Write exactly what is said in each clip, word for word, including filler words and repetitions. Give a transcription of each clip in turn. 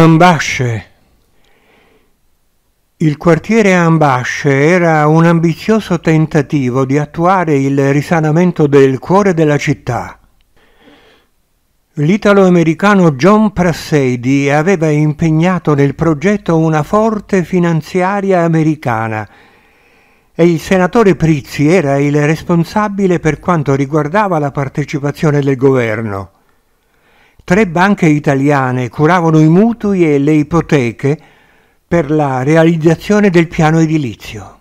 Ambasce. Il quartiere Ambasce era un ambizioso tentativo di attuare il risanamento del cuore della città. L'italo-americano John Prassedi aveva impegnato nel progetto una forte finanziaria americana e il senatore Prizzi era il responsabile per quanto riguardava la partecipazione del governo. Tre banche italiane curavano i mutui e le ipoteche per la realizzazione del piano edilizio.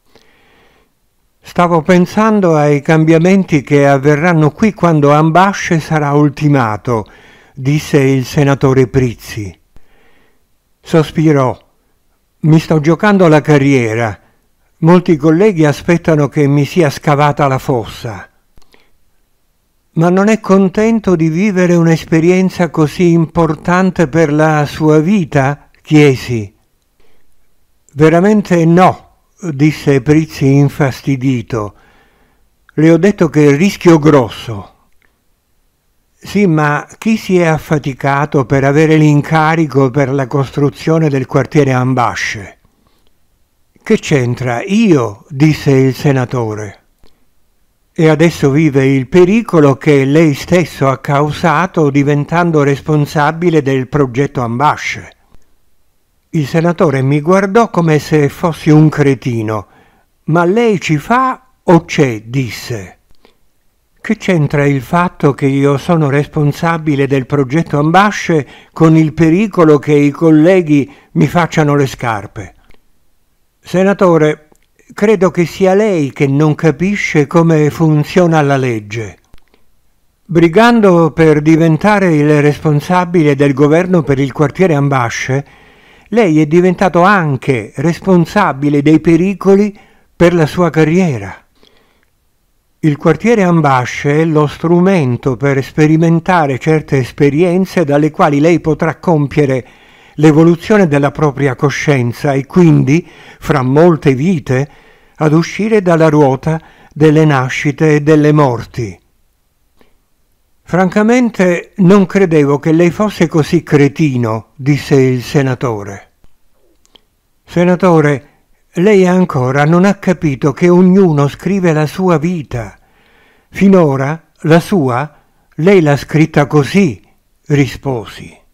Stavo pensando ai cambiamenti che avverranno qui quando Ambasce sarà ultimato, disse il senatore Prizzi. Sospirò. Mi sto giocando la carriera. Molti colleghi aspettano che mi sia scavata la fossa. Ma non è contento di vivere un'esperienza così importante per la sua vita? Chiesi. Veramente no, disse Prizzi infastidito. Le ho detto che rischio grosso. Sì, ma chi si è affaticato per avere l'incarico per la costruzione del quartiere Ambasce? Che c'entra? Io, disse il senatore. E adesso vive il pericolo che lei stesso ha causato diventando responsabile del progetto Ambasce. Il senatore mi guardò come se fossi un cretino. Ma lei ci fa o c'è? Disse. Che c'entra il fatto che io sono responsabile del progetto Ambasce con il pericolo che i colleghi mi facciano le scarpe? Senatore, credo che sia lei che non capisce come funziona la legge. Brigando per diventare il responsabile del governo per il quartiere Ambasce, lei è diventato anche responsabile dei pericoli per la sua carriera. Il quartiere Ambasce è lo strumento per sperimentare certe esperienze dalle quali lei potrà compiere l'evoluzione della propria coscienza e quindi, fra molte vite, ad uscire dalla ruota delle nascite e delle morti. Francamente non credevo che lei fosse così cretino, disse il senatore. Senatore, lei ancora non ha capito che ognuno scrive la sua vita. Finora la sua, lei l'ha scritta così, risposi.